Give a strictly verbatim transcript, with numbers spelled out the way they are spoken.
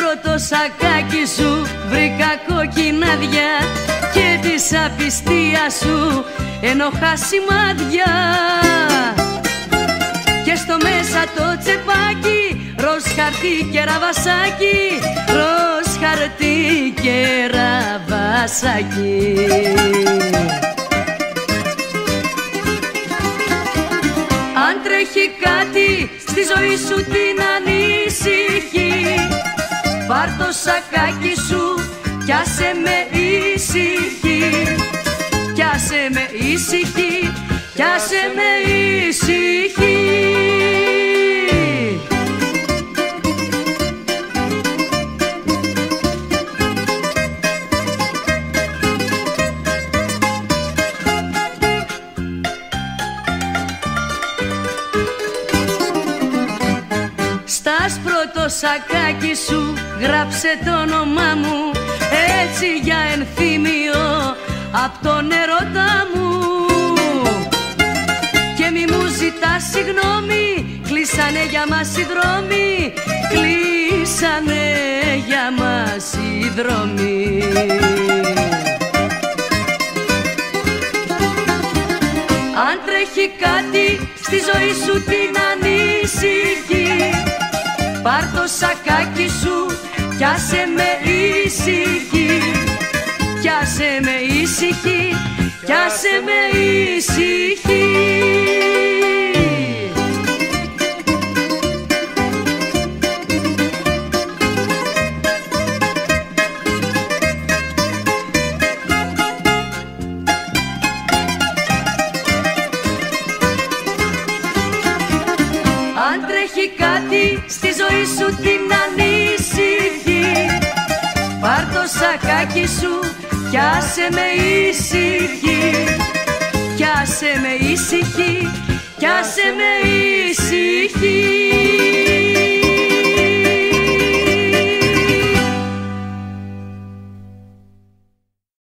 άσπρο το σακάκι σου βρήκα κοκκινάδια και της απιστίας σου ενοχά σημάδια. Και στο μέσα το τσεπάκι ροζ χαρτί και ραβασάκι, ροζ χαρτί και ραβασάκι. Αν τρέχει κάτι στη ζωή σου την ανήσυχη, πάρ' το σακάκι σου κι άσε με ήσυχη, κι άσε με ήσυχη, κι άσε με ήσυχη. Στα άσπρο το σακάκι σου γράψε το όνομά μου, έτσι για ενθύμιο απ' τον ερώτα μου. Και μη μου ζητάς συγγνώμη, κλείσανε για μας οι δρόμοι, κλείσανε για μας οι δρόμοι. Αν τρέχει κάτι στη ζωή σου την ανήσυχη, πάρ' το σακάκι σου κι άσε με ήσυχη, κι άσε με ήσυχη, κι άσε με ήσυχη. Αν τρέχει κάτι στη ζωή σου την ανήσυχη, πάρ' το σακάκι σου κι άσε με ήσυχη, κι άσε με ήσυχη, κι άσε με ήσυχη.